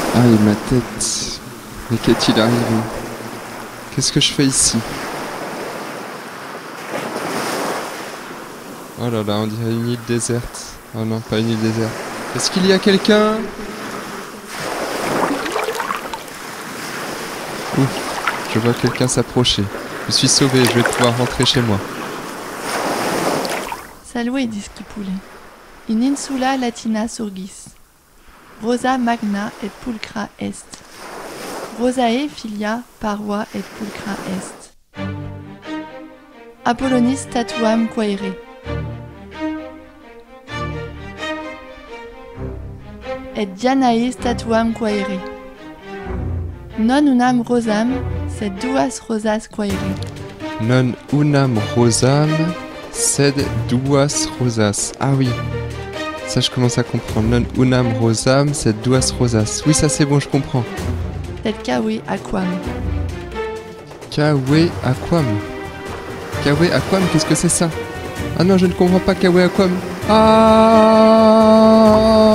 Ah, et ma tête. Mais qu'est-il arrivé? Qu'est-ce que je fais ici? Oh là là, on dirait une île déserte. Oh non, pas une île déserte. Est-ce qu'il y a quelqu'un? Ouf, je vois quelqu'un s'approcher. Je suis sauvé, je vais pouvoir rentrer chez moi. Salve discipule. In insula latina surgis. Rosa magna et pulchra est. Rosae filia parva et pulchra est. Apollonis statuam quaere. Et Dianae statuam quaere. Non unam rosam, sed duas rosas quaere. Non unam rosam, sed duas rosas. Ah oui, ça je commence à comprendre. Non unam rosam, sed duas rosas. Oui, ça c'est bon, je comprends. Sed cave aquam. Kawe aquam. Kawe aquam, qu'est-ce que c'est ça? Ah non, je ne comprends pas Kawe aquam. Ah!